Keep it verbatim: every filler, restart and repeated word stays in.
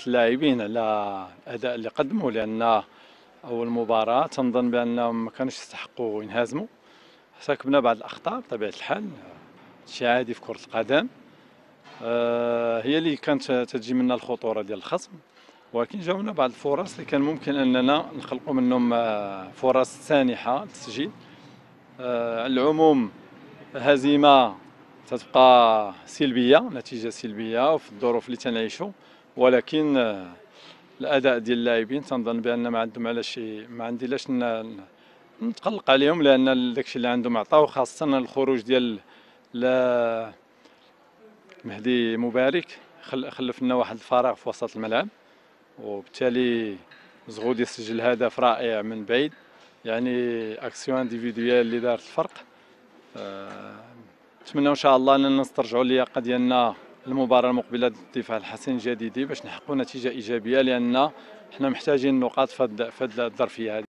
اللاعبين على الاداء اللي قدموا، لان اول مباراه تنظن بانهم ما كانوش يستحقوا ينهزموا. ارتكبنا بعض الاخطاء بطبيعه الحال، شيء عادي في كره القدم. آه، هي اللي كانت تجي منها الخطوره ديال الخصم، ولكن جاونا بعض الفرص اللي كان ممكن اننا نخلقوا منهم آه، فرص سانحه للتسجيل. آه، على العموم هزيمه تتبقى سلبيه، نتيجه سلبيه في الظروف اللي تنعيشوا، ولكن آه، الاداء ديال اللاعبين تنظن بان ما عندهم على شيء، ما عندي لاش ن- نتقلق عليهم، لان داكشي اللي عندهم عطاو، خاصه الخروج ديال لا- مهدي مبارك خل- خلف لنا واحد الفراغ في وسط الملعب، وبالتالي زغودي سجل هدف رائع من بعيد، يعني اكسيون انديفيدويال اللي دارت الفرق. آه، نتمنى ان شاء الله اننا نسترجعوا اللياقه ديالنا المباراه المقبله ضد الدفاع الحسن الجديدي باش نحققوا نتيجه ايجابيه، لان حنا محتاجين النقاط في هاد الظرفيه هذه.